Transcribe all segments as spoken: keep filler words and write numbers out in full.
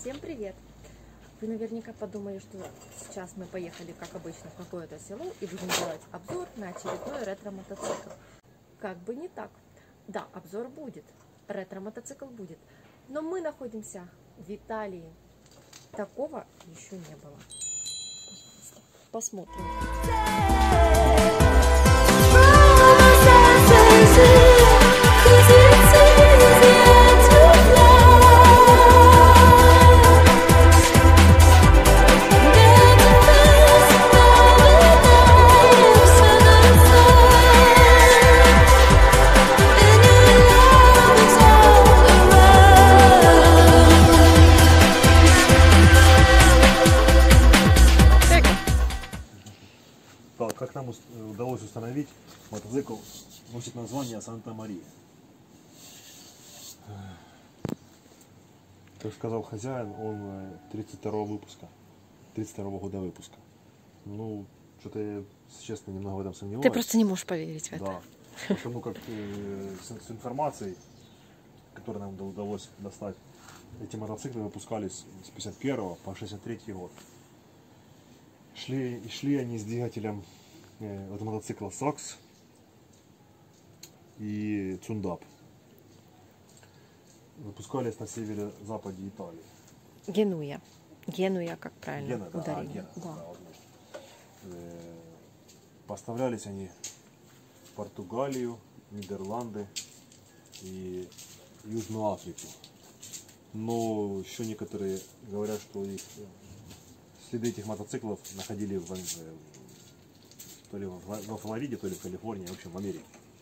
Всем привет! Вы наверняка подумали, что сейчас мы поехали, как обычно, в какое-то село и будем делать обзор на очередной ретро-мотоцикл. Как бы не так. Да, обзор будет, ретро-мотоцикл будет, но мы находимся в Италии. Такого еще не было. Пожалуйста, посмотрим. Как нам удалось установить, мотоцикл носит название Санта-Мария. Как сказал хозяин, он тридцать второго выпуска, тридцать второго года выпуска. Ну, что-то я, честно, немного в этом сомневаюсь. Ты просто не можешь поверить в это. Да, потому как э, с, с информацией, которую нам удалось достать, эти мотоциклы выпускались с пятьдесят первого по шестьдесят третий год. Шли, и шли они с двигателем э, от мотоцикла Сакс и Цундап. Выпускались на северо-западе Италии. Генуя. Генуя, как правильно Гена, да, ударение. Гена, Да. да, э, поставлялись они в Португалию, Нидерланды и Южную Африку. Но еще некоторые говорят, что их следы этих мотоциклов находили в, то ли во Флориде, то ли в Калифорнии, в общем в Америке.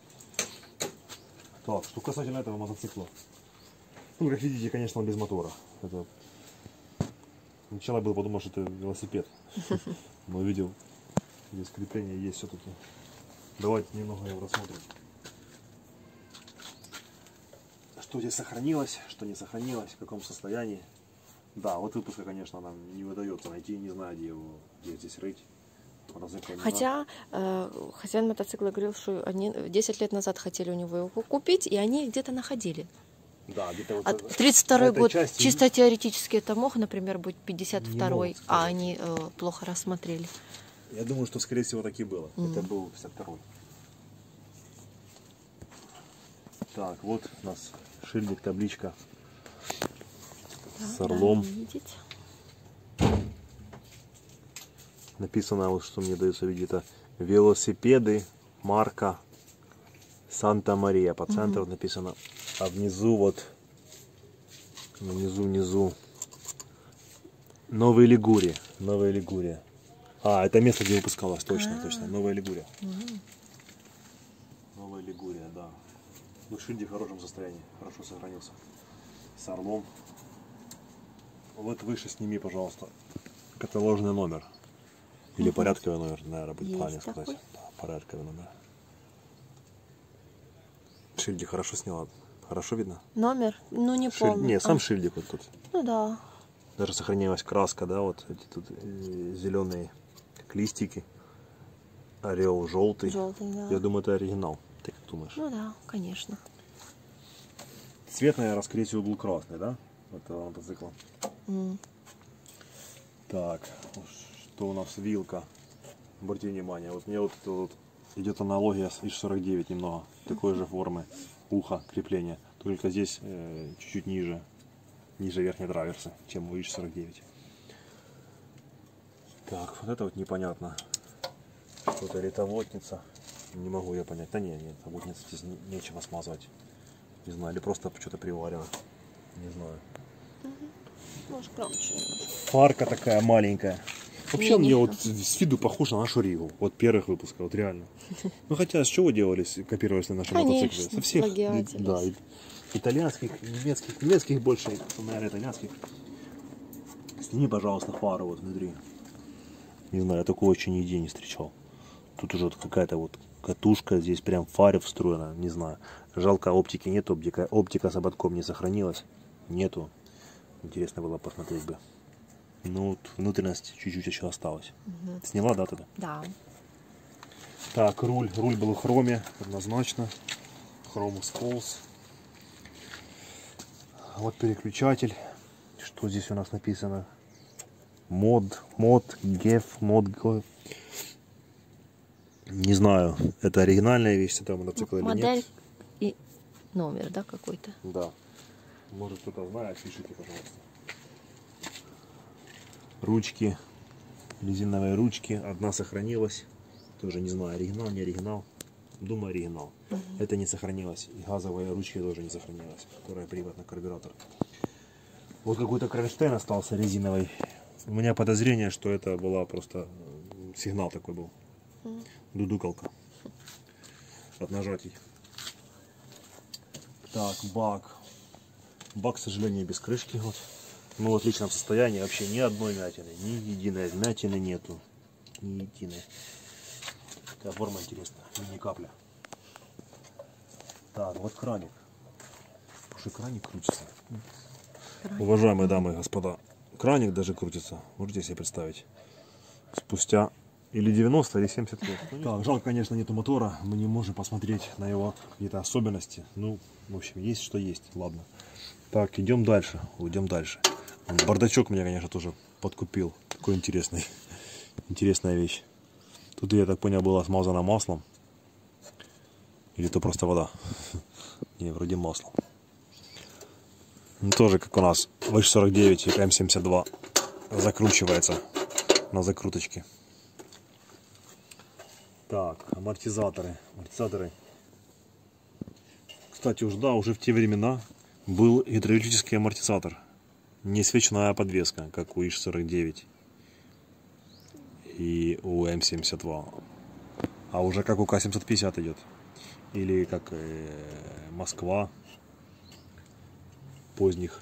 Так, что касательно этого мотоцикла. Ну, как видите, конечно, он без мотора. Это... Сначала я был подумал, что это велосипед. Но увидел, здесь крепление есть все-таки. Давайте немного его рассмотрим. Что здесь сохранилось, что не сохранилось, в каком состоянии. Да, вот выпуска, конечно, нам не удается найти, не знаю, где его, где здесь рыть. Хотя э, хозяин мотоцикла говорил, что они десять лет назад хотели у него его купить, и они где-то находили. Да, где-то вот а тридцать второй год, части... чисто теоретически это мог, например, быть пятьдесят второй, а они э, плохо рассмотрели. Я думаю, что, скорее всего, так и было. Mm-hmm. Это был пятьдесят второй. Так, вот у нас шильдик, табличка. Да, с орлом. Да, написано, вот что мне дается видеть, это велосипеды марка Санта-Мария. По центру угу. написано, а внизу вот, внизу, внизу Новая Лигурия. Новая Лигурия. А, это место, где выпускалось, точно, А-а-а. точно. Новая Лигурия. Угу. Новая Лигурия, да. Ну, шильдик в хорошем состоянии, хорошо сохранился. С орлом. Вот выше сними, пожалуйста, каталожный номер. Или угу. порядковый номер, наверное, будет Есть правильно такой? сказать. Да, порядковый номер. Шильдик хорошо сняла. Хорошо видно? Номер? Ну, не Шиль... помню. Не, сам а. шильдик вот тут. Ну да. Даже сохранилась краска, да, вот эти тут э, зеленые как листики. Орел желтый. Желтый, да. Я думаю, это оригинал. Ты как думаешь? Ну да, конечно. Цвет, наверное, скорее всего, был красный, да? Этого мотоцикла. Mm. Так, что у нас вилка? Обратите внимание, вот мне вот, вот идет аналогия с ИШ сорок девять немного, такой же формы, ухо, крепление, только здесь э, чуть-чуть ниже, ниже верхней траверсы, чем у ИШ сорок девять. Так, вот это вот непонятно, что-то литоводница, не могу я понять, да не, нет, литоводница здесь не, нечего смазывать, не знаю, или просто что-то приварено, не знаю. Может, громче. Фарка такая маленькая. Вообще он мне вот с виду похож на нашу Ригу. Вот первых выпусков, вот реально. Ну хотя с чего делались, копировались на наши мотоциклы? Со всех, да, итальянских, немецких, немецких больше, наверное, итальянских. Сними, пожалуйста, фару вот внутри. Не знаю, я такого еще нигде не встречал. Тут уже вот какая-то вот катушка, здесь прям фаре встроена, не знаю. Жалко, оптики нет, оптика, оптика с ободком не сохранилась, нету. Интересно было посмотреть бы. Ну, вот внутренность чуть-чуть еще осталась. Угу. Сняла, да, тогда? Да. Так, руль. Руль был в хроме, однозначно. Хром сполз. Вот переключатель. Что здесь у нас написано? Мод, мод, геф, мод, геф. Не знаю, это оригинальная вещь этого мотоцикла или нет. Модель и номер, да, какой-то? Да. Может кто-то знает, пишите, пожалуйста. Ручки, резиновые ручки. Одна сохранилась. Тоже не знаю, оригинал, не оригинал. Думаю, оригинал. Угу. Это не сохранилось. И газовые ручки тоже не сохранилось, которая привод на карбюратор. Вот какой-то кронштейн остался резиновый. У меня подозрение, что это была просто сигнал такой был. Угу. Дудукалка. От нажатий. Так, бак. Бак, к сожалению, без крышки. Вот. Ну, в отличном состоянии. Вообще ни одной вмятины. Ни единой вмятины нету. Ни единой. Такая форма интересная. Мини-капля. Так, вот краник. Слушай, краник крутится. Краник. Уважаемые дамы и господа, краник даже крутится. Можете себе представить. Спустя или девяносто, или семьдесят лет. Так, жалко, конечно, нету мотора. Мы не можем посмотреть на его какие-то особенности. Ну, в общем, есть что есть. Ладно. Так, идем дальше. Идем дальше. Бардачок меня, конечно, тоже подкупил. Такой интересный. Интересная вещь. Тут, я так понял, было смазано маслом. Или это просто вода? Не, вроде масло. Ну, тоже, как у нас, вэ сорок девять и эм семьдесят два закручивается на закруточке. Так, амортизаторы. Амортизаторы. Кстати, уж да, уже в те времена был гидравлический амортизатор. Не свечная подвеска, как у ИШ сорок девять и у эм семьдесят два. А уже как у К семьсот пятьдесят идет. Или как э, Москва поздних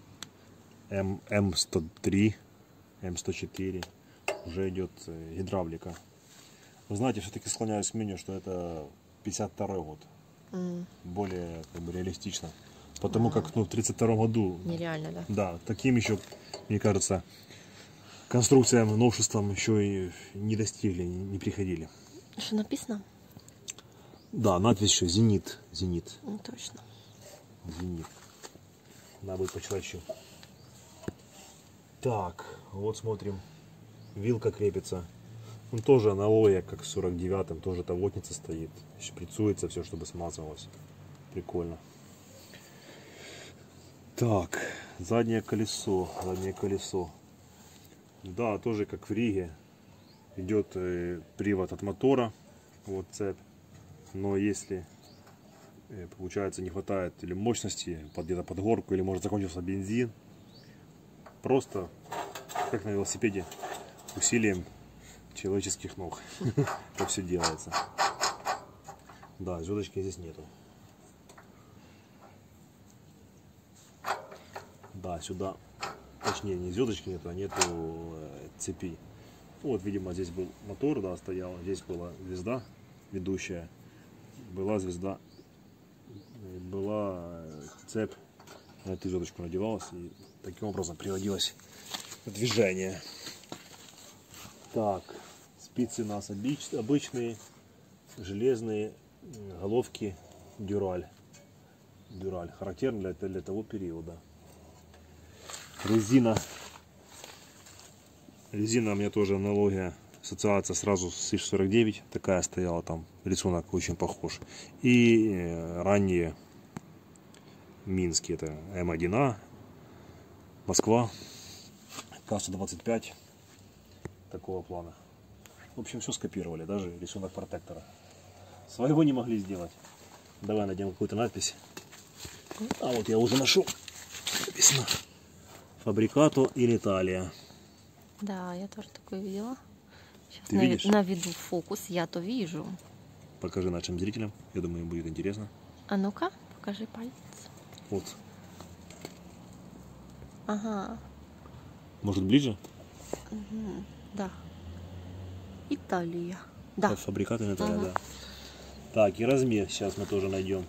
эм сто три, эм сто четыре. Уже идет э, гидравлика. Вы знаете, все-таки склоняюсь к мнению, что это пятьдесят второй год. Mm. Более как бы, реалистично. Потому а. как ну, в тридцать втором году... Нереально, да? Да, таким еще, мне кажется, конструкциям, новшествам еще и не достигли, не приходили. Что написано? Да, надпись еще «Зенит». Зенит. Ну, точно. Зенит. Надо будет почитать еще. Так, вот смотрим. Вилка крепится. Он тоже аналогия, как в сорок девятом. Тоже тавотница стоит. Шприцуется все, чтобы смазывалось. Прикольно. Так, заднее колесо. Заднее колесо. Да, тоже как в Риге. Идет э, привод от мотора. Вот цепь. Но если э, получается не хватает или мощности под, где-то под горку, или может закончился бензин, просто как на велосипеде усилием человеческих ног это все делается. Да, звездочки здесь нету. Да, сюда, точнее не звездочки нету, а нету э, цепи. Вот, видимо, здесь был мотор, да, стоял, здесь была звезда ведущая, была звезда, была цепь, на эту звездочку надевалась и таким образом приводилось в движение. Так, спицы у нас обычные, железные, головки дюраль. Дюраль, характерно для, для того периода. Резина. Резина у меня тоже аналогия, ассоциация сразу с ИШ сорок девять. Такая стояла там, рисунок очень похож. И ранние минские, это эм один а, Москва, К сто двадцать пять. Такого плана. В общем, все скопировали, даже рисунок протектора. Своего не могли сделать. Давай найдем какую-то надпись. А вот я уже нашел. Написано Фабрикато или Италия. Да, я тоже такое видела. Сейчас Ты на, видишь? наведу фокус, я то вижу. Покажи нашим зрителям, я думаю, им будет интересно. А ну-ка, покажи палец. Вот. Ага. Может ближе? Угу. Да. Италия. Да. Фабрикато или Италия, ага. да. Так, и размер сейчас мы тоже найдем.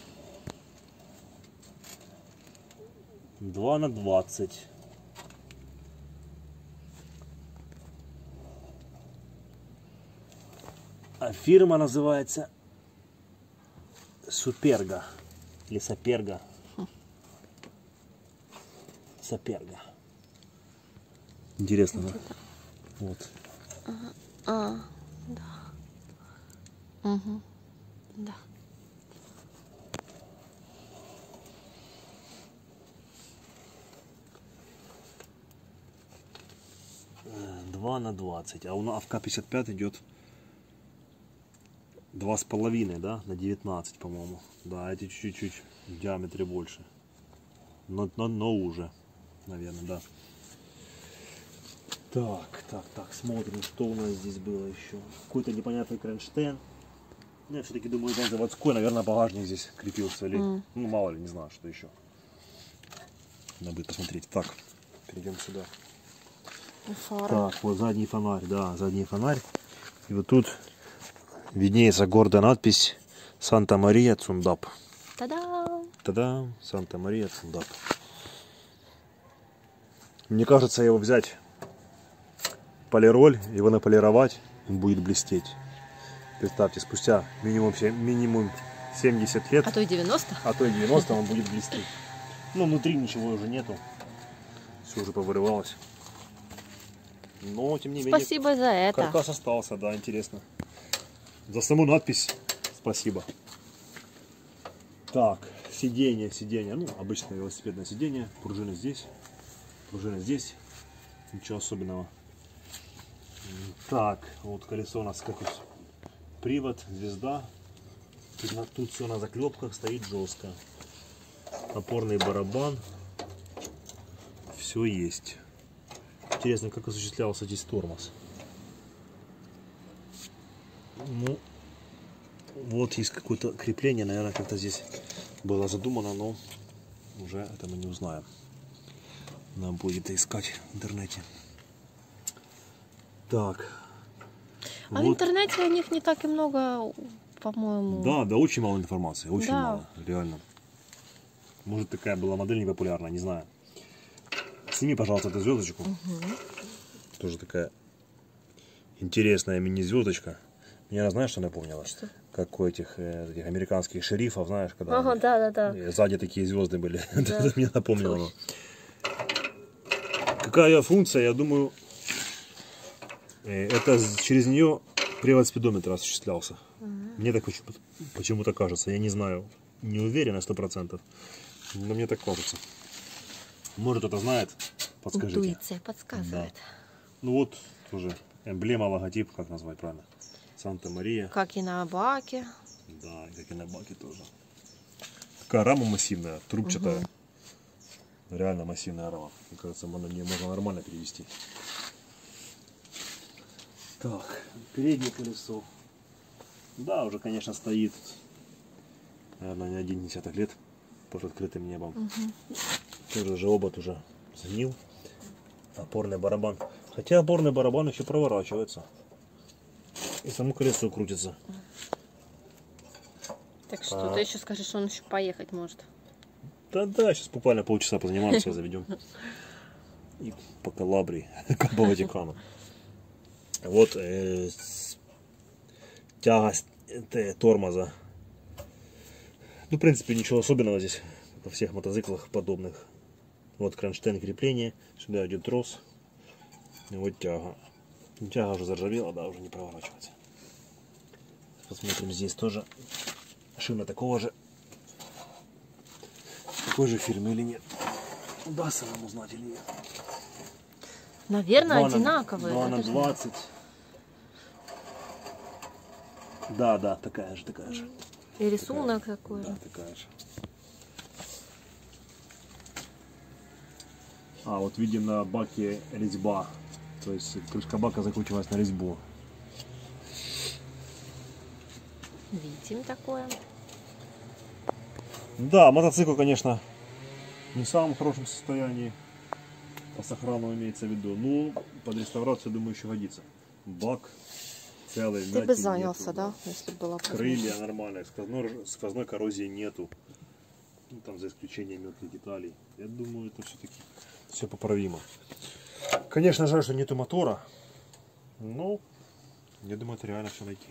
два на двадцать. А фирма называется Суперга или Саперга. Саперга. Интересно, да? Вот. Ага. А, да. Угу. Да. два на двадцать, а у нас в К пятьдесят пять идет два с половиной, да, на девятнадцать, по-моему. Да, эти чуть-чуть в диаметре больше, но, но, но уже, наверное, да. Так, так, так, смотрим, что у нас здесь было еще. Какой-то непонятный кронштейн. Я все-таки думаю, это заводской, наверное, багажник здесь крепился или, mm. ну мало ли, не знаю, что еще. Надо будет посмотреть. Так, перейдем сюда. Фара. Так, вот задний фонарь, да, задний фонарь. И вот тут виднеется гордая надпись Санта-Мария Цундап. Та-дам! Та-дам! Санта-Мария Цундап. Мне кажется, его взять полироль, его наполировать, он будет блестеть. Представьте, спустя минимум, минимум семьдесят лет, а то и девяносто, а то и девяносто он будет блестеть. Ну, внутри ничего уже нету, все уже повырывалось. Но, тем не менее, спасибо за это. Каркас остался, да, интересно. За саму надпись спасибо. Так, сиденье, сиденье, ну, обычное велосипедное сиденье, пружины здесь, пружины здесь, ничего особенного. Так, вот колесо у нас какой-то привод, звезда, тут, тут все на заклепках, стоит жестко. Опорный барабан, все есть. Интересно, как осуществлялся здесь тормоз. Ну, вот есть какое-то крепление, наверное, как-то здесь было задумано, но уже это мы не узнаем. Надо будет искать в интернете. Так. А вот. в интернете у них не так и много, по-моему. Да, да, очень мало информации, очень да. мало, реально. Может, такая была модель непопулярная, не знаю. Сними, пожалуйста, эту звездочку. Угу. Тоже такая интересная мини-звездочка. Мне, знаешь, что напомнила? Что? Как у этих, этих американских шерифов, знаешь, когда ага, да, да, да. сзади такие звезды были. Да. Это мне напомнило. Какая функция, я думаю, это через нее привод спидометра осуществлялся. Угу. Мне так почему-то кажется, я не знаю, не уверен на сто процентов, но мне так кажется. Может, кто-то знает, подскажите. Интуиция подсказывает. Да. Ну вот, тоже эмблема, логотип, как назвать правильно? Санта-Мария. Как и на баке. Да, как и на баке тоже. Такая рама массивная, трубчатая. Угу. Реально массивная рама. Мне кажется, на нее можно нормально перевести. Так, переднее колесо. Да, уже, конечно, стоит, наверное, не один десяток лет под открытым небом. Угу. Тоже же обод уже сгнил. Опорный барабан. Хотя опорный барабан еще проворачивается. И само колесо крутится. Так что а... ты еще скажешь, что он еще поехать может. Да-да, сейчас буквально полчаса позанимаемся, заведем. И по Калабрии, по Ватикану. Вот э, тягость э, тормоза. Ну, в принципе, ничего особенного здесь, во всех мотоциклах подобных. Вот кронштейн крепления, сюда идет трос. И вот тяга. Тяга уже заржавела, да, уже не проворачивается. Посмотрим, здесь тоже шина такого же, такой же фирмы или нет. Удастся нам узнать или нет. Наверное, одинаковые. два на двадцать. Да, да, такая же, такая же. И рисунок такая, такой. Да, такая же. А, вот видим на баке резьба. То есть крышка бака закручивалась на резьбу. Видим такое. Да, мотоцикл, конечно, не в самом хорошем состоянии. По сохрану имеется в виду. Ну, под реставрацию, думаю, еще годится. Бак целый. Ты бы занялся, нету, да? Если было крылья нормальные, сквозной, сквозной коррозии нету. Ну, там за исключением мелких деталей. Я думаю, это все-таки все поправимо. Конечно, жаль, что нету мотора. Но я думаю, это реально все найти.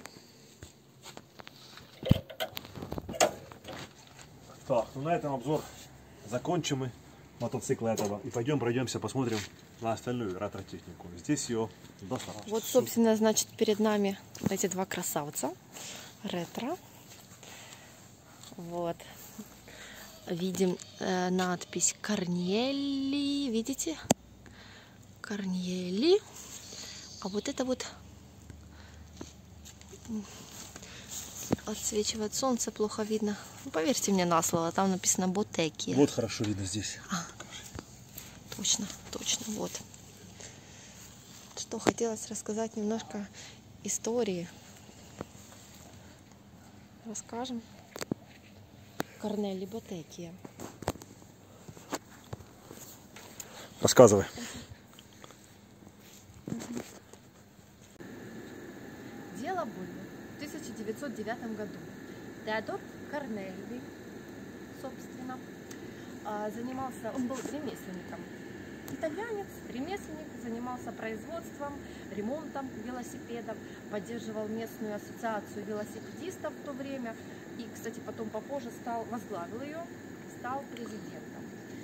Так, ну на этом обзор закончим мы. мотоцикла этого. И пойдем пройдемся, посмотрим на остальную ретро-технику. Здесь ее достаточно. Вот, собственно, значит, перед нами эти два красавца. Ретро. Вот. Видим э, надпись Корнелли. Видите? Корнелли. А вот это вот отсвечивает солнце, плохо видно. Ну, поверьте мне на слово, там написано Ботеки. Вот хорошо видно здесь. А, точно, точно, вот. Что хотелось рассказать немножко истории. Расскажем. Корнелли Ботеки. Рассказывай. Дело было в тысяча девятьсот девятом году. Теодор Корнелли, собственно, занимался, он был ремесленником. Итальянец, ремесленник, занимался производством, ремонтом велосипедов, поддерживал местную ассоциацию велосипедистов в то время. И, кстати, потом попозже стал, возглавил ее, стал президентом.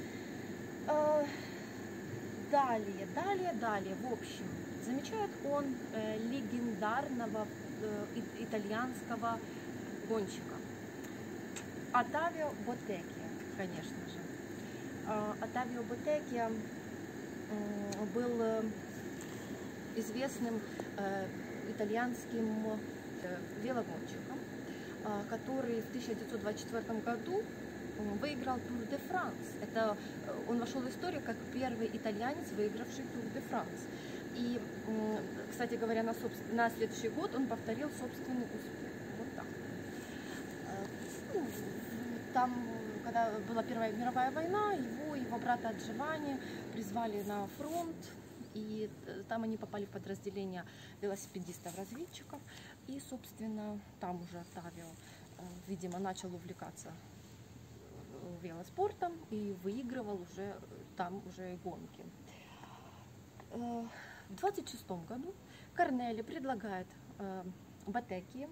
Далее, далее, далее, в общем, замечает он э, легендарного э, итальянского гонщика Оттавио Ботеки, конечно же. Э, Оттавио Ботеки э, был э, известным э, итальянским э, велогонщиком, э, который в тысяча девятьсот двадцать четвёртом году выиграл Тур де Франс. Это он вошел в историю как первый итальянец, выигравший Тур де Франс. И, кстати говоря, на, собствен... на следующий год он повторил собственный успех. Вот так. Там, когда была Первая мировая война, его и его брата Джованни призвали на фронт. И там они попали в подразделение велосипедистов-разведчиков. И, собственно, там уже Оттавио, видимо, начал увлекаться велоспортом и выигрывал уже там уже гонки. В двадцать шестом году Корнелли предлагает Ботеки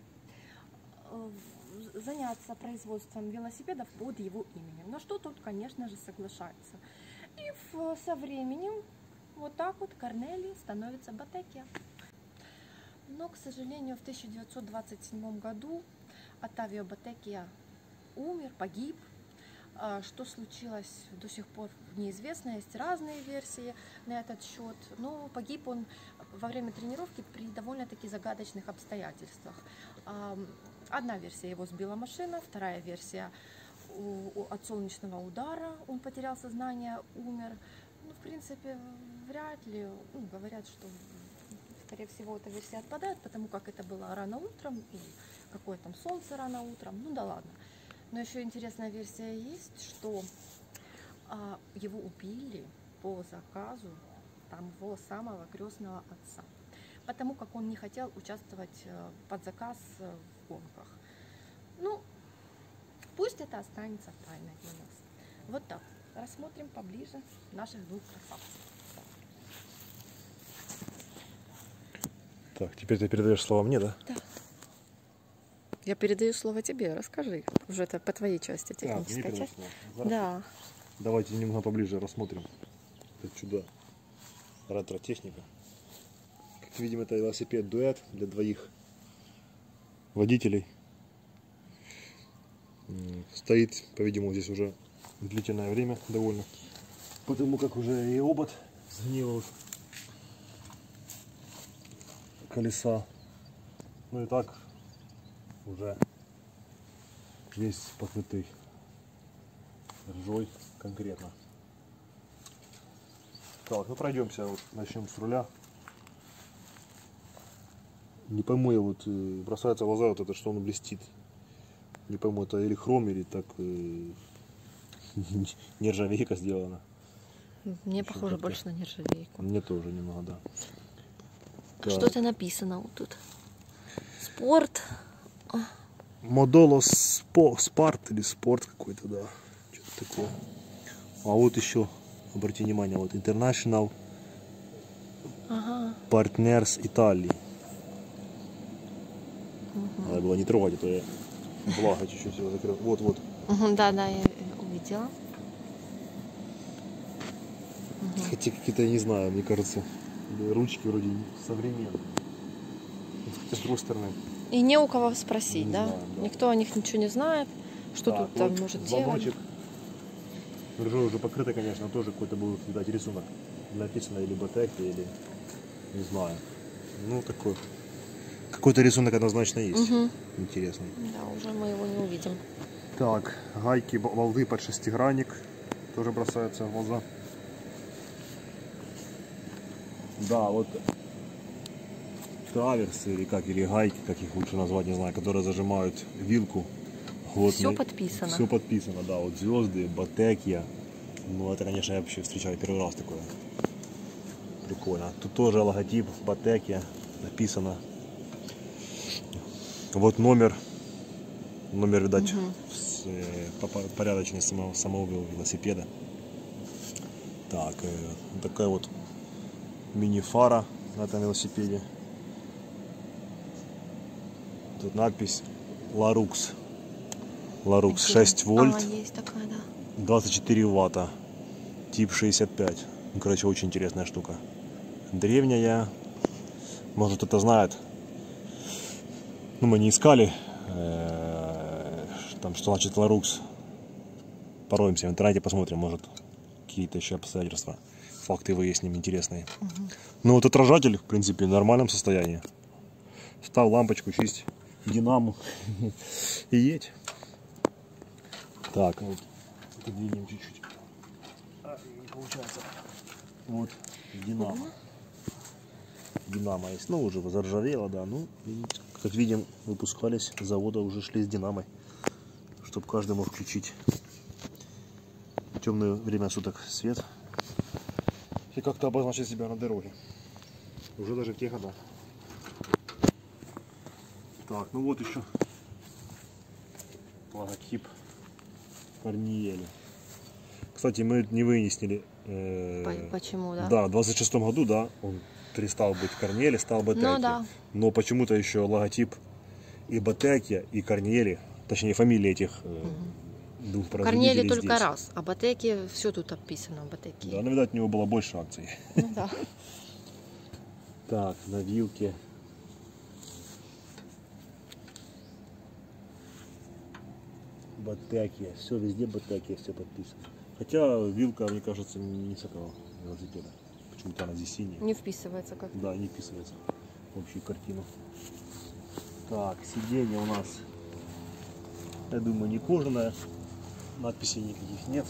заняться производством велосипедов под его именем. На что тот, конечно же, соглашается. И в, со временем вот так вот Корнелли становится Ботеки. Но, к сожалению, в тысяча девятьсот двадцать седьмом году Оттавио Ботеки умер, погиб. Что случилось, до сих пор неизвестно, есть разные версии на этот счет, но погиб он во время тренировки при довольно-таки загадочных обстоятельствах. Одна версия: его сбила машина, вторая версия: от солнечного удара он потерял сознание, умер. Ну, в принципе, вряд ли, ну, говорят, что, скорее всего, эта версия отпадает, потому как это было рано утром, и какое там солнце рано утром, ну да ладно. Но еще интересная версия есть, что а, его убили по заказу там, его самого крестного отца, потому как он не хотел участвовать а, под заказ а, в гонках. Ну, пусть это останется тайной для нас. Вот так. Рассмотрим поближе наших двух красавцев. Так, теперь ты передаешь слово мне, да? Да. Я передаю слово тебе, расскажи. Уже это по твоей части технической. А, часть. Да. Давайте немного поближе рассмотрим это чудо. Ретро-техника. Как видим, это велосипед-дуэт для двоих водителей. Стоит, по-видимому, здесь уже длительное время довольно. Потому как уже и обод сгнил колеса. Ну и так уже весь покрытый ржой конкретно. Так, ну пройдемся, вот, начнем с руля. Не пойму я, вот бросается в глаза вот это, что он блестит. Не пойму, это или хром, или так э, нержавейка сделана. Мне похоже больше на нержавейку. Мне тоже немного, да. Что-то написано вот тут. Спорт. Модоло спорт или спорт какой-то, да. Что-то такое. А вот еще, обратите внимание, вот International ага. Partners Italy. Угу. Надо было не трогать, а то я благо чуть-чуть его закрыл. Вот, вот. Угу, да, да, я увидела. Угу. Хотя какие-то, я не знаю, мне кажется, ручки вроде современные. Хотя с другой стороны. И не у кого спросить, не да? Знаю, да? Никто о них ничего не знает, что так, тут вот там может звоночек. делать. Ржой уже покрыто, конечно, тоже какой-то будет, видать, рисунок. Написано или Ботеки, или не знаю. Ну, такой. Какой-то рисунок однозначно есть. Угу. Интересный. Да, уже мы его не увидим. Так, гайки, болты под шестигранник. Тоже бросаются в глаза. Да, вот траверсы или как, или гайки, как их лучше назвать, не знаю, которые зажимают вилку. Вот, все подписано. Все подписано, да. Вот звезды, Ботекия. Ну, это, конечно, я вообще встречаю первый раз такое. Прикольно. Тут тоже логотип Ботекия написано. Вот номер. Номер, видать, угу. с, э, порядочный само, самого велосипеда. Так, э, такая вот мини-фара на этом велосипеде. Тут надпись Larux. Larux шесть вольт. А, есть такая, да. двадцать четыре ватта. Тип шестьдесят пять. Ну, короче, очень интересная штука. Древняя. Может, кто-то знает. Ну, мы не искали. Там, что значит Larux. Пороемся в интернете, посмотрим. Может, какие-то еще обстоятельства. Факты выясним интересные. Угу. Ну, вот отражатель, в принципе, в нормальном состоянии. Ставь лампочку, чисть динаму и едь. Так, вот подвинем чуть-чуть. А, не получается. Вот динамо. Динамо есть. Ну, уже заржавело, да. Ну, как видим, выпускались с завода, уже шли с динамой. Чтобы каждый мог включить в темное время суток свет. И как-то обозначить себя на дороге. Уже даже в те года. Так, ну вот еще логотип Корниели. Кстати, мы не выяснили. Э, Почему, да? Да, в двадцать шестом году, да, он перестал быть Корниели, стал Ботеки. Ну, да. Но почему-то еще логотип и Ботеки, и Корниели, точнее фамилии этих э, угу. двух производителей Корниели только здесь. раз, а Ботеки все тут описано. Ботеки. Да, ну, видать, у него было больше акций. Ну, да. Так, на вилке. Ботеки. Все, везде Ботеки, все подписано. Хотя вилка, мне кажется, не с этого велосипеда. Почему-то она здесь синяя. Не вписывается как. Да, не вписывается в общую картину. Так, сиденье у нас, я думаю, не кожаное. Надписей никаких нет.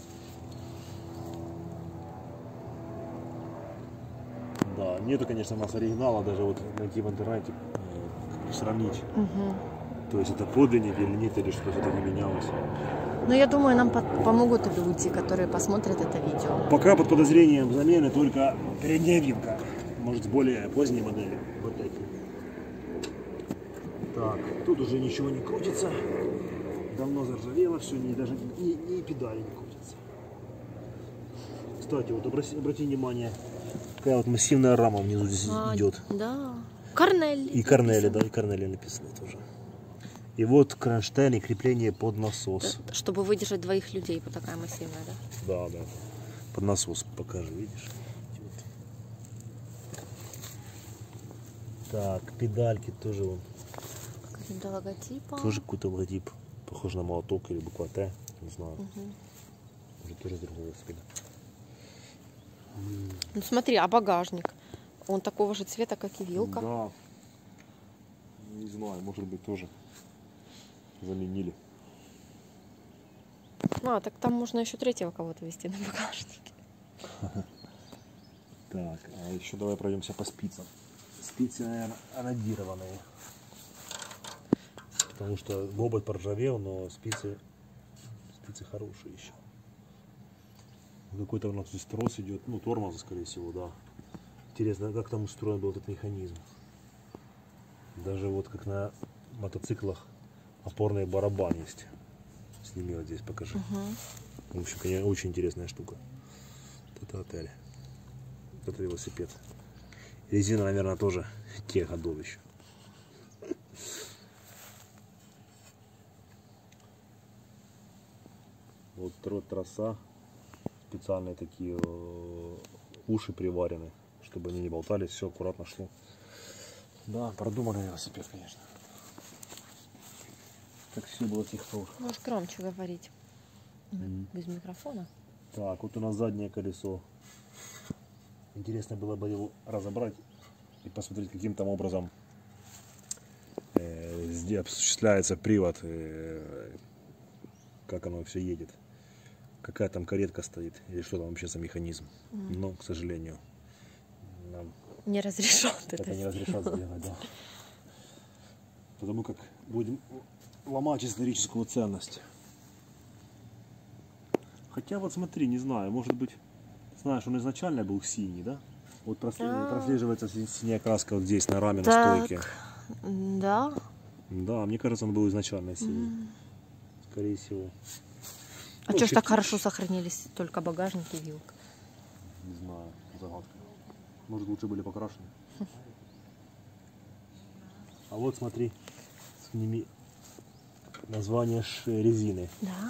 Да, нету, конечно, у нас оригинала, даже вот найти в интернете, э, сравнить. Угу. То есть это подлинник или нет, или что-то не менялось. Но я думаю, нам помогут люди, которые посмотрят это видео. Пока под подозрением замены только передняя вилка. Может, с более поздней модели. Вот эти. Так, тут уже ничего не крутится. Давно заржавело все, ни, даже ни, ни педали не крутятся. Кстати, вот обрати, обрати внимание, какая вот массивная рама внизу здесь а, идет. Да. Корнелли. И Корнелли, да, и Корнелли написано тоже. И вот кронштейн и крепление под насос. Чтобы выдержать двоих людей, вот такая массивная, да? Да, да. Под насос покажи, видишь? Вот. Так, педальки тоже вон. Какие-то логотипы. Тоже какой-то логотип. Похож на молоток или буква Т. Не знаю. Угу. Уже тоже другого спида. Ну смотри, а багажник? Он такого же цвета, как и вилка. Да. Не знаю, может быть тоже заменили. А, так там можно еще третьего кого-то везти на багажнике. Так, а еще давай пройдемся по спицам. Спицы, наверное, анодированные. Потому что гобот поржавел, но спицы, спицы хорошие еще. Какой-то у нас здесь трос идет, ну тормоза, скорее всего, да. Интересно, как там устроен был этот механизм. Даже вот как на мотоциклах опорный барабан есть. Сними вот здесь, покажи. Угу. В общем, конечно, очень интересная штука. Это отель. Это велосипед. Резина, наверное, тоже тех годов еще. Вот троса. Специальные такие уши приварены, чтобы они не болтались, все аккуратно шло. Да, продуманный велосипед, конечно. Так все было с тех пор. Можешь громче говорить. Mm. Без микрофона. Так, вот у нас заднее колесо. Интересно было бы его разобрать и посмотреть, каким там образом э, здесь осуществляется привод, э, как оно все едет. Какая там каретка стоит, или что там вообще за механизм. Mm. Но, к сожалению, нам не разрешат это, это не разрешат сделать, да. Потому как будем ломать историческую ценность. Хотя вот смотри, не знаю, может быть, знаешь, он изначально был синий, да? Вот прослеживается синяя краска вот здесь на раме, на стойке. Да. Да, мне кажется, он был изначально синий. Mm. Скорее всего. А ну, что ж так хорошо сохранились только багажник и вилка? Не знаю, загадка. Может, лучше были покрашены. А вот смотри, сними название резины. Да.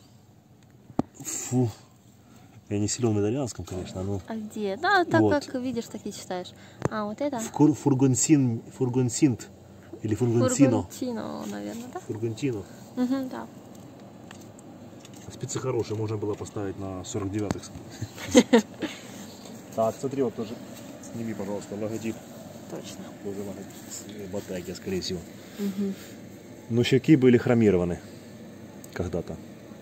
Фу. Я не силен в итальянском, конечно, но... А где? Да, так вот. Как видишь, так и читаешь. А, вот это? Фур, фургонсин, фургонсинт. Или фургонсино. Фургонтино, наверное, да? Фургонтино. Угу, да. Спицы хорошие, можно было поставить на сорок девятых. Так, смотри, вот тоже сними, пожалуйста, логотип. Точно. Тоже логотип. Батаки, скорее всего. Угу. Но щитки были хромированы когда-то.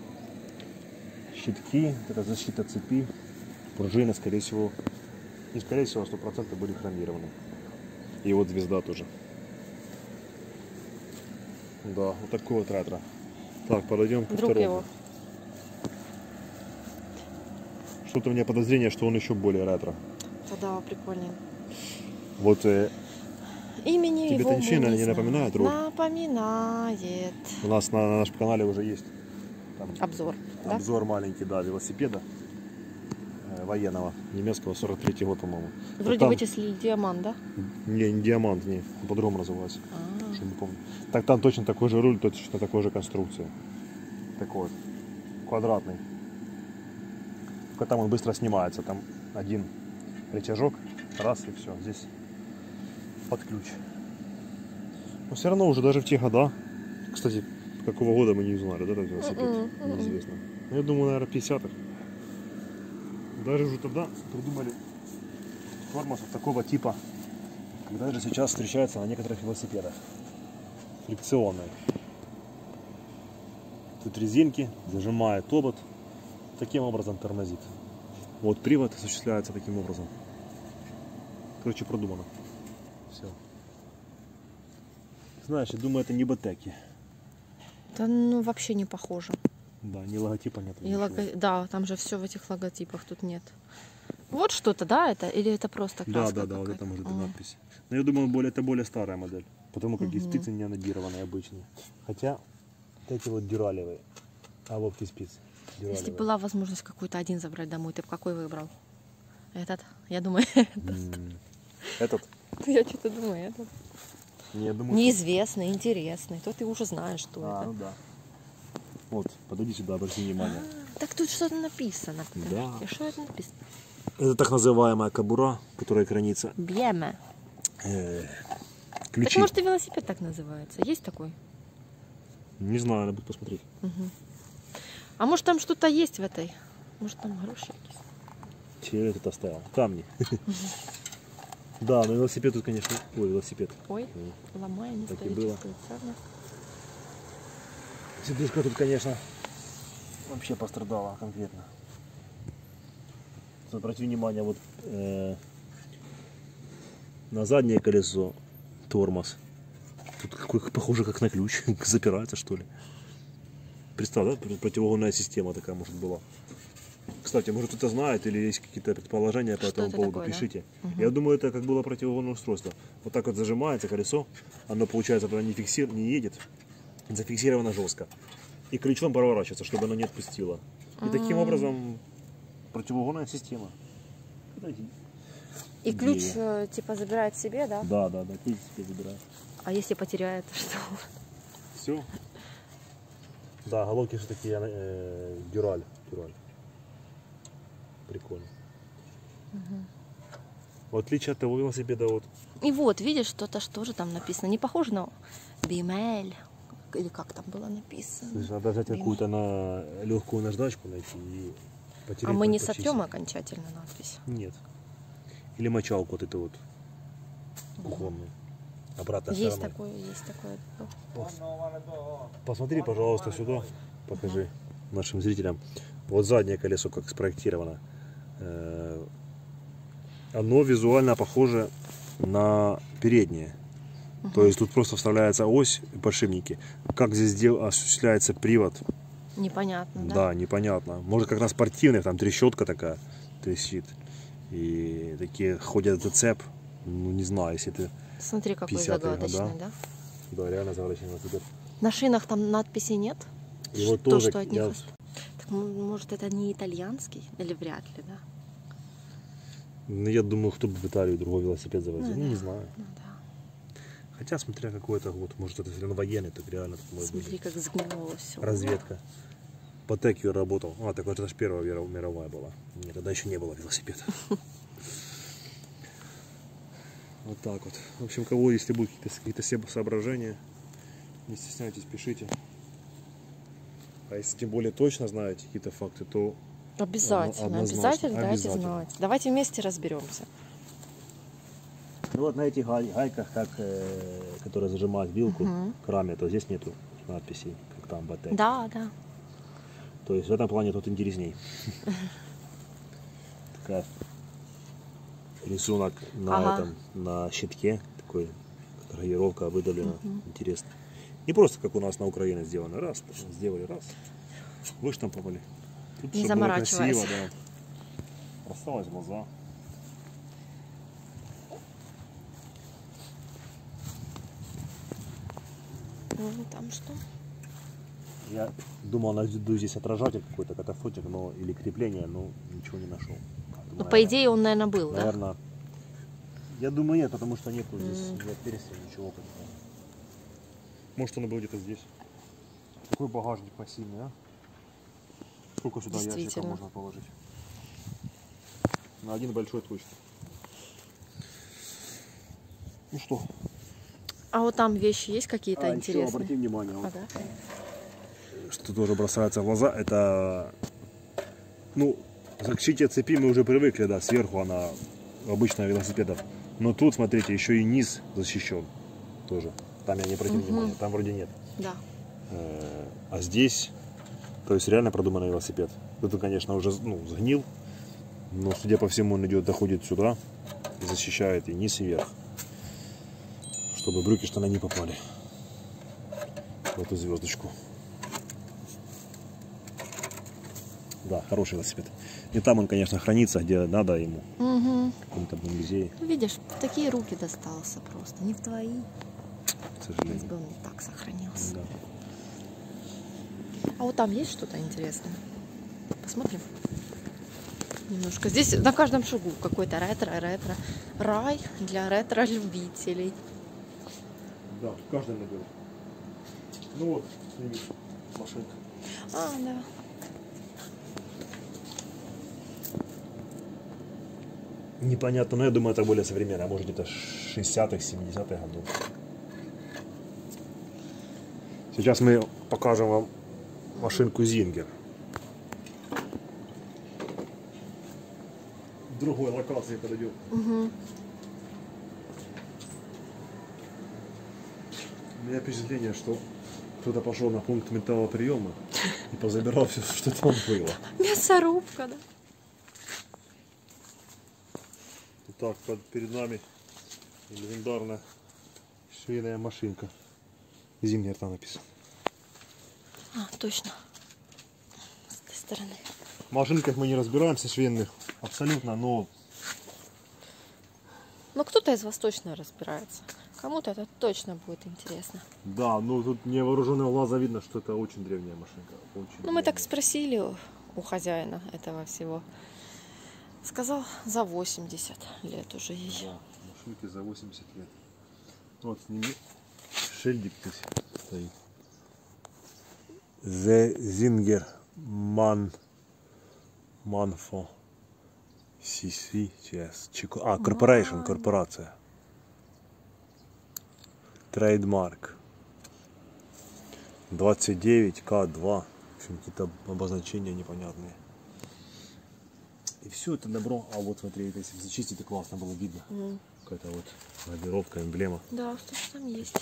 Щитки, это защита цепи, пружины, скорее всего, не скорее всего, сто процентов были хромированы. И вот звезда тоже. Да, вот такой вот ретро. Так, подойдем к Друг второму. Его. Что-то у меня подозрение, что он еще более ретро. Да, прикольнее. Вот э, имени тебе его ничего не, не напоминает, Роб? Напоминает. У нас на, на нашем канале уже есть там, обзор. Обзор да? маленький, да, велосипеда э, военного, немецкого, сорок третий год, по-моему. Вроде там... вычислили диамант, да? Не, не диамант, не, по-другому называется. А-а-а. Что не помню. Так там точно такой же руль, точно такой же конструкция. Такой вот, квадратный. Только там он быстро снимается, там один рычажок, раз и все, здесь под ключ. Но все равно уже даже в те года, кстати, какого года мы не узнали, да, этот велосипед, Mm-mm, mm-mm. неизвестно. Я думаю, наверное, пятидесятых. Даже уже тогда придумали тормоз такого типа, когда даже сейчас встречается на некоторых велосипедах. Фрикционный. Тут резинки, зажимает обод, таким образом тормозит. Вот привод осуществляется таким образом. Короче, продумано. Все. Знаешь, я думаю, это не батеки. Да, ну вообще не похоже. Да, ни логотипа нет. И лого... Да, там же все в этих логотипах, тут нет. Вот что-то, да, это? Или это просто краска? Да, да, да, вот это может быть надпись. Но я думаю, более, это более старая модель. Потому как угу. и спицы не анодированные обычные. Хотя вот эти вот дюралевые. А вовки спицы. Дюралевые. Если была возможность какой-то один забрать домой, ты бы какой выбрал? Этот? Я думаю, этот. Этот? Я что-то думаю, этот. Я думаю, неизвестный, что... интересный. То ты уже знаешь, что а, это. Ну да. Вот, подойди сюда, обрати внимание. А, так тут что-то написано. Да. И что это написано? Это так называемая кобура, которая хранится. Бьеме. Э, ключи. Так может и велосипед так называется? Есть такой? Не знаю, надо будет посмотреть. Угу. А может там что-то есть в этой? Может там гроши какие-то? Че я тут оставил? Камни. Да, но велосипед тут, конечно... Ой, велосипед. Ой, ломаем. Так и было. Сидушка тут, конечно, вообще пострадала конкретно. Обрати внимание, вот э, на заднее колесо тормоз. Тут какой, похоже, как на ключ. Запирается, что ли. Представь, да? Противоугонная система такая, может, была. Кстати, может, кто-то знает или есть какие-то предположения по что этому поводу, такое, пишите. Да? Угу. Я думаю, это как было противоугонное устройство. Вот так вот зажимается колесо, оно, получается, когда не, фикси... не едет, зафиксировано жестко. И ключом проворачивается, чтобы оно не отпустило. И А-а-а. таким образом противоугонная система. И Идея. ключ типа забирает себе, да? Да, да, да, ключ себе забирает. А если потеряет, что? Все. Да, головки же такие э, дюраль, дюраль. Прикольно. Угу. В отличие от того велосипеда, вот. И вот, видишь, что-то что же там написано. Не похоже на би эм эл, или как там было написано. Слушай, надо взять какую-то на легкую наждачку найти и потереть. А мы не сотрем окончательно надпись? Нет. Или мочалку вот эту вот кухонную. Обратно есть стороной. такое, есть такое. Посмотри, пожалуйста, сюда. Покажи uh-huh. нашим зрителям. Вот заднее колесо как спроектировано. Оно визуально похоже на переднее. Uh-huh. То есть тут просто вставляется ось и подшипники. Как здесь дел... осуществляется привод? Непонятно, да? Да, непонятно. Может, как на спортивных, там трещотка такая трещит. И такие ходят зацеп. Ну, не знаю, если это... Смотри, какой загадочный, да? Да, реально загадочный. На шинах там надписи нет? И вот то, тоже что от них... я... Так, может, это не итальянский? Или вряд ли, да? Ну, я думаю, кто бы в Италию другой велосипед завозил. Ну, ну да. не знаю. Ну, да. Хотя, смотря какой-то год, может, это если военный, так реально. Смотри, как сгнуло все. Разведка. По Текью работал. А, так вот это же Первая мировая была. Нет, тогда еще не было велосипеда. Вот так вот. В общем, кого, если будут какие-то соображения, не стесняйтесь, пишите. А если тем более точно знаете какие-то факты, то обязательно, обязательно дайте знать. Давайте вместе разберемся. Ну вот на этих гайках, как, э, которые зажимают вилку угу. к раме, то здесь нету надписей, как там батек. Да, да. То есть в этом плане тут интересней. Такая рисунок на ага. этом, на щитке, такой гравировка выдавлена, угу. интересно. Не просто как у нас на Украине сделано, раз, сделали, раз, выштамповали. Тут, не заморачиваясь. Красиво, да. Осталось глаза. Ну, там что? Я думал, найду здесь отражатель какой-то, катафотик, но или крепление, но ничего не нашел. Думаю, ну, по идее, он, наверное, был, наверное, да? Я думаю, нет, потому что нету здесь mm. ни отверстия, ничего. Может, он был где-то здесь. Какой багажник массивный, а? Сколько сюда ящиков можно положить? На один большой точно. Ну что? А вот там вещи есть какие-то а, интересные? Еще обрати внимание. Вот. А, да? Что тоже бросается в глаза, это, ну, к защите цепи мы уже привыкли, да, сверху она обычно велосипедов. Но тут, смотрите, еще и низ защищен тоже. Там я не обратил угу. внимания, там вроде нет. Да. А здесь, то есть реально продуманный велосипед. Это, конечно, уже ну, сгнил, но, судя по всему, он идет, доходит сюда и защищает и низ, и верх, чтобы брюки, штаны не попали в эту звездочку. Да, хороший велосипед. И там он, конечно, хранится, где надо ему. Угу. В каком-то музее. Видишь, такие руки достался просто, не в твои. К сожалению. Бы он не так сохранился. Да. А вот там есть что-то интересное? Посмотрим. Немножко. Здесь на каждом шагу какой-то ретро, ретро. Рай для ретро-любителей. Да, в каждом наборе. Ну вот, сними машинка. А, да. Непонятно, но я думаю, это более современное, может где-то шестидесятых, семидесятых годов. Сейчас мы покажем вам машинку Зингер. В другой локации подойдем. Угу. У меня впечатление, что кто-то пошел на пункт металлоприема и позабирал все, что там было. Мясорубка, да? Так, перед нами легендарная швейная машинка. Зингер там написано. А, точно. С этой стороны. В машинках мы не разбираемся швейных абсолютно, но... Но кто-то из вас точно разбирается. Кому-то это точно будет интересно. Да, но тут невооруженного глаза видно, что это очень древняя машинка. Очень ну, древняя. Мы так спросили у хозяина этого всего. Сказал, за восемьдесят лет уже ей. Да, машинки за восемьдесят лет. Вот сними. Шильдик здесь стоит. The Zinger Man Manfo си си, сейчас. А, Corporation, корпорация. Трейдмарк. двадцать девять ка два. В общем, какие-то обозначения непонятные. И все это добро. А вот смотри, если зачистить, это классно было видно. Mm. Какая-то вот гравировка, эмблема. Да, что там есть.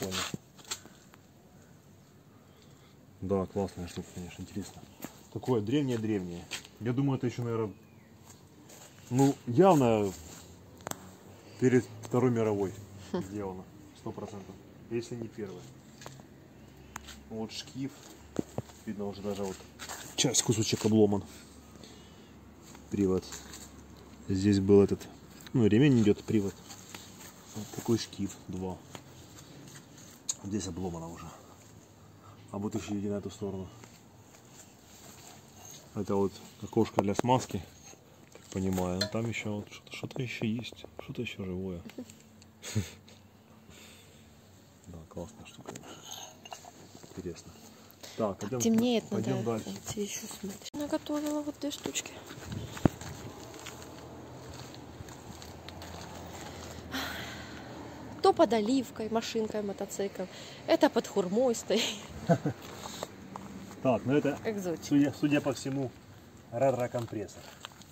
Да, классная штука, конечно, интересно. Такое древнее-древнее. Я думаю, это еще, наверное, ну, явно перед Второй мировой сделано. Сто процентов. Если не первая. Вот шкив. Видно уже даже вот часть кусочек обломан. Привод. Здесь был этот, ну, ремень идет, привод. Вот такой шкив, два. Здесь обломано уже. А вот еще иди на эту сторону. Это вот окошко для смазки, так понимаю. Но там еще вот что-то, что-то еще есть, что-то еще живое. Да, классная штука. Интересно. Так, пойдем, темнеет, пойдем надо дальше. еще смотреть. Наготовила вот две штучки. То под оливкой, машинкой, мотоциклом. Это под хурмой стоит. Так, ну это, судя, судя по всему, ретро-компрессор.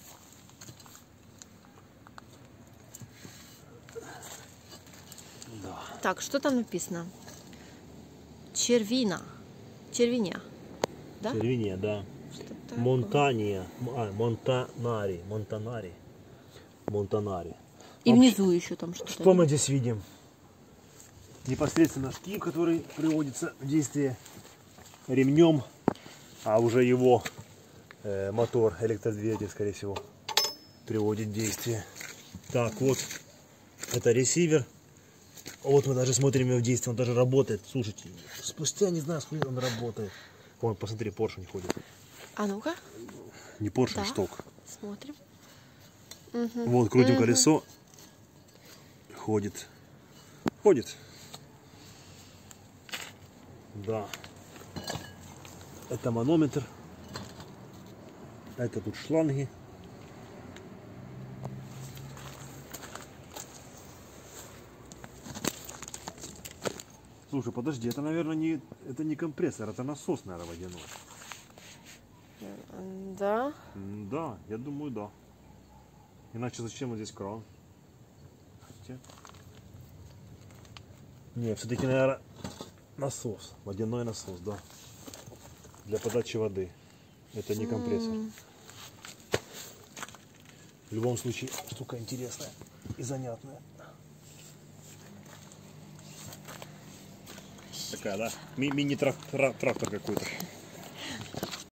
Да. Так, что там написано? Червина. Червиня. Да? Червиня, да. Монтания. А, Монтанари. Монтанари. Монтанари. И внизу еще там что-то. Что мы здесь видим? Непосредственно шкив, который приводится в действие ремнем, а уже его э, мотор, электродвигатель, скорее всего, приводит в действие. Так, вот это ресивер. Вот мы даже смотрим его в действие, он даже работает. Слушайте, спустя не знаю, сколько он работает. Вон, посмотри, поршень ходит. А ну-ка. Не поршень, да. шток. Смотрим. Угу. Вот крутим угу. колесо. Ходит. Ходит. Да. Это манометр. Это тут шланги. Слушай, подожди, это, наверное, не, это не компрессор, это насос, наверное, водяной. Да? Да, я думаю, да. Иначе зачем вот здесь кран? Хотя... Не, все-таки, наверное, насос, водяной насос, да. Для подачи воды. Это не компрессор. Mm. В любом случае, штука интересная и занятная. Такая, да? Ми- мини-трактор какой-то.